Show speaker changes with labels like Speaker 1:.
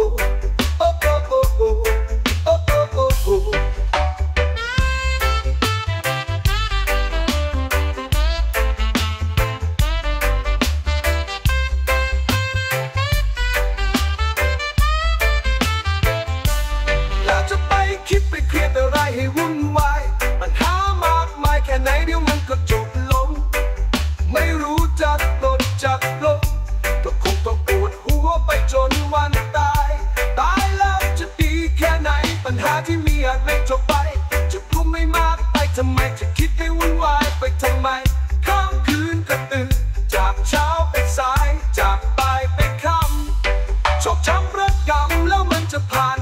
Speaker 1: โอ้โอ้โอ้โอ้โอ้โอ้โอ้โอ้จะไปคิดไปเครียดอะไรให้วุ่นวายปัญหามากมายแค่ไหนเดี๋ยวมันก็จบลงไม่รู้จักลดจักลงก็คงต้องปวดหัวไปจนวันตายตายแล้วจะดีแค่ไหนปัญหาที่มีอาจไม่จบไปจะกลุ้มไม่มากไปทำไมจะคิดให้วุ่นวายไปทำไมข้ามคืนก็ตื่นจากเช้าไปสายจากบ่ายไปค่ำชอกช้ำระกำแล้วมันจะผ่าน